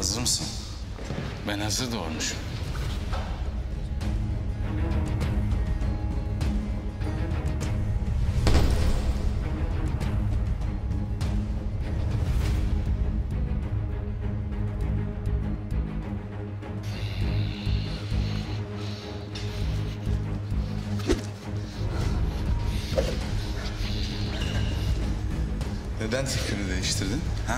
Hazır mısın? Ben hazır doğurmuşum. Neden fikrini değiştirdin? Ha?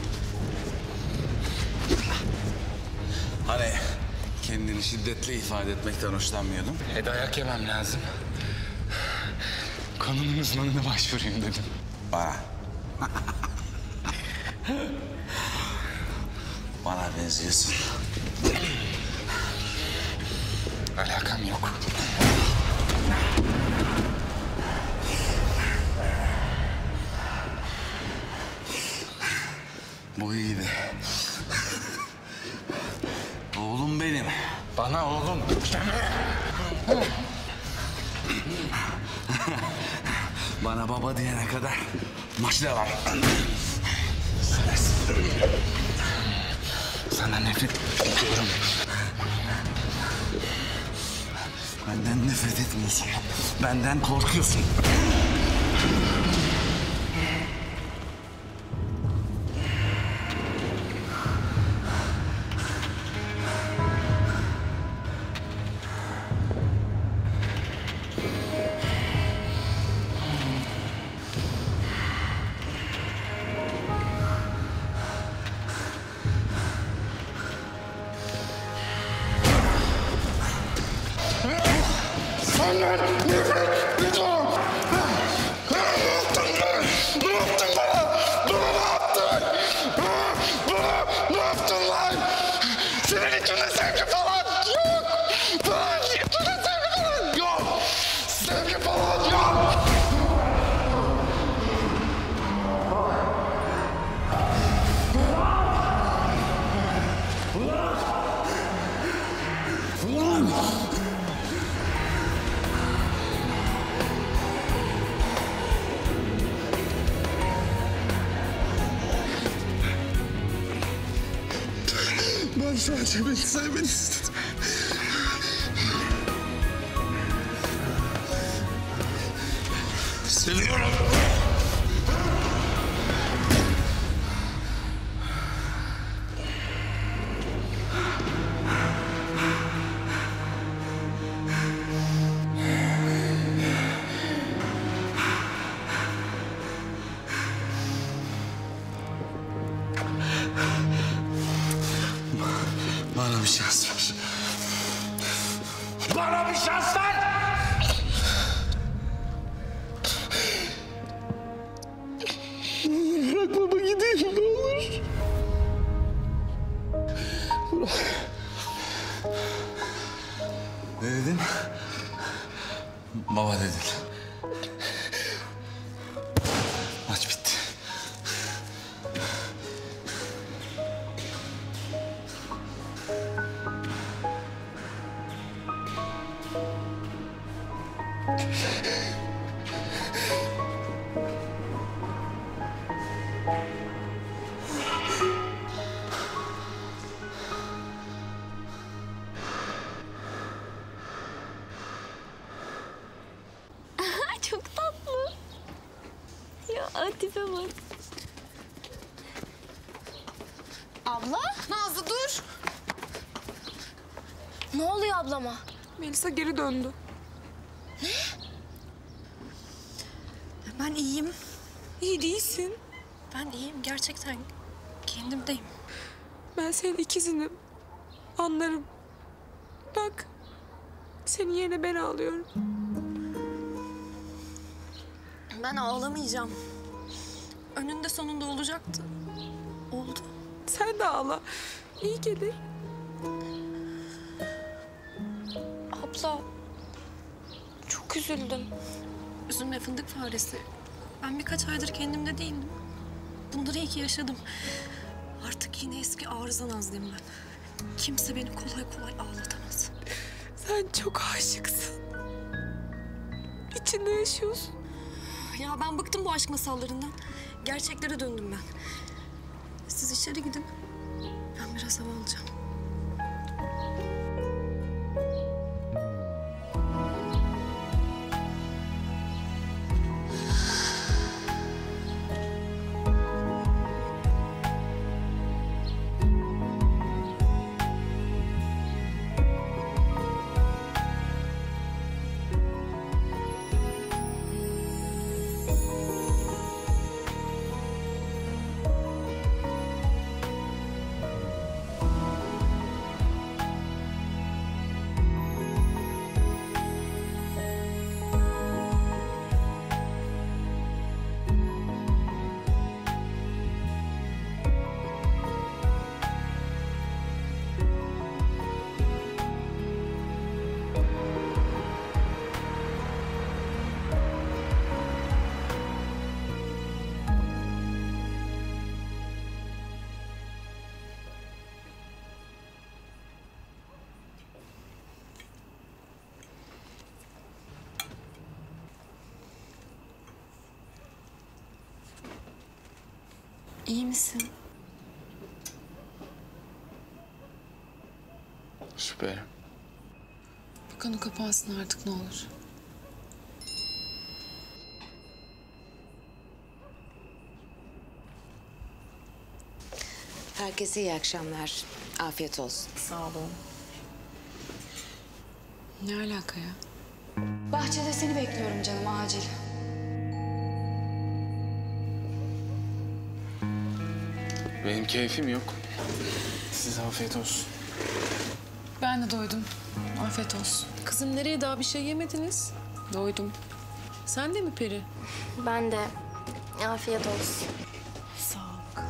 Hani kendini şiddetle ifade etmekten hoşlanmıyordun? Dayak yemem lazım. Konunun uzmanına başvurayım dedim. Bana. Bana benziyorsun. Alakam yok. Bu iyiydi. Oğlum benim. Bana oğlum. Bana baba diyene kadar maç devam. Sana nefret ediyorum. Benden nefret etmiyorsun. Benden korkuyorsun. Senden nefret ediyorum. Ne yaptın lan? Ne yaptın bana? Bana ne yaptın? Bana ne yaptın lan? Senin içinde sevgi falan yok. Bana içinde sevgi falan yok. Sevgi falan yok. Ben sadece beni sevmeni istedim. Seviyorum. Bana bir şans ver. Bana bir şans ver. Bırak baba gideyim ne olur. Bırak. Ne dedin? Baba dedin. Maç bitti. Çok tatlı. Ya tipe bak. Abla? Nazlı dur. Ne oluyor ablama? Melisa geri döndü. Ne? Ben iyiyim. İyi değilsin. Ben iyiyim gerçekten. Kendimdeyim. Ben senin ikizinim. Anlarım. Bak. Senin yerine ben ağlıyorum. Ben ağlamayacağım. Önünde sonunda olacaktı. Oldu. Sen de ağla. İyi gelir. Abla. Çok üzüldüm. Üzülme fındık faresi. Ben birkaç aydır kendimde değildim. Bunları iyi ki yaşadım. Artık yine eski arıza Nazlıyım ben. Kimse beni kolay kolay ağlatamaz. Sen çok aşıksın. İçinde yaşıyorsun. Ya ben bıktım bu aşk masallarından. Gerçeklere döndüm ben. Siz içeri gidin. Ben biraz hava alacağım. İyi misin? Süper. Bu konu kapansın artık ne olur. Herkese iyi akşamlar. Afiyet olsun. Sağ olun. Ne alaka ya? Bahçede seni bekliyorum canım acil. Benim keyfim yok. Size afiyet olsun. Ben de doydum. Afiyet olsun. Kızım nereye daha bir şey yemediniz? Doydum. Sen de mi Peri? Ben de. Afiyet olsun. Sağ ol.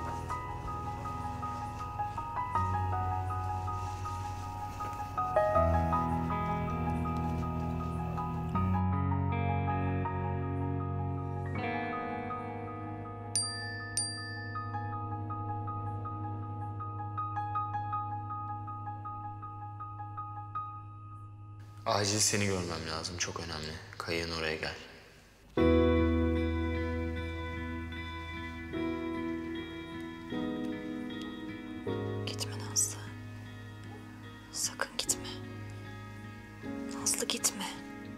Acil seni görmem lazım. Çok önemli. Kayığın oraya gel. Gitme Nazlı. Sakın gitme. Nazlı gitme.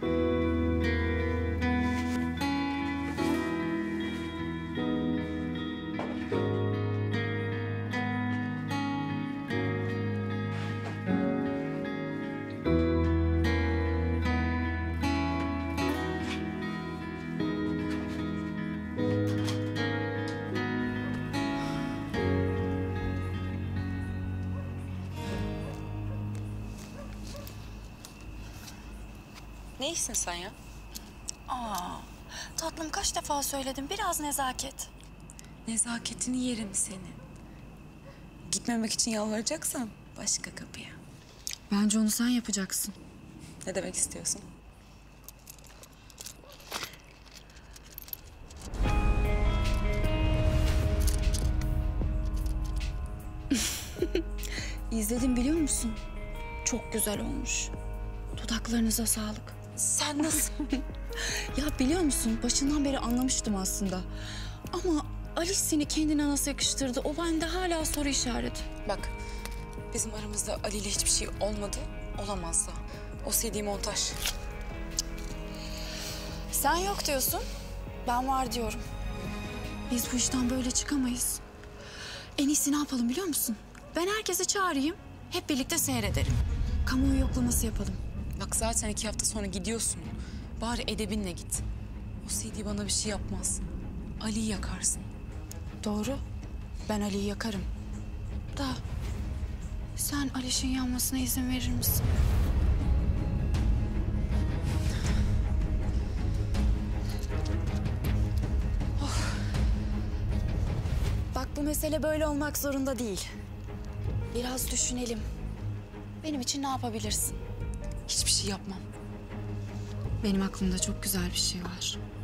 Ne iyisin sen ya? Tatlım kaç defa söyledim biraz nezaket. Nezaketini yerim seni. Gitmemek için yalvaracaksan başka kapıya. Bence onu sen yapacaksın. Ne demek istiyorsun? İzledim biliyor musun? Çok güzel olmuş. Dudaklarınıza sağlık. Sen nasıl? Ya biliyor musun başından beri anlamıştım aslında. Ama Alice seni kendine nasıl yakıştırdı o bende hala soru işareti. Bak, bizim aramızda Ali ile hiçbir şey olmadı, olamaz da. O CD montaj. Sen yok diyorsun, ben var diyorum. Biz bu işten böyle çıkamayız. En iyisi ne yapalım biliyor musun? Ben herkese çağırayım, hep birlikte seyredelim. Kamuoyu yoklaması yapalım. Bak zaten 2 hafta sonra gidiyorsun. Bari edebinle git. O CD bana bir şey yapmaz. Ali'yi yakarsın. Doğru, ben Ali'yi yakarım. Da sen Aliş'in yanmasına izin verir misin? Bak bu mesele böyle olmak zorunda değil. Biraz düşünelim. Benim için ne yapabilirsin? Hiçbir şey yapmam. Benim aklımda çok güzel bir şey var.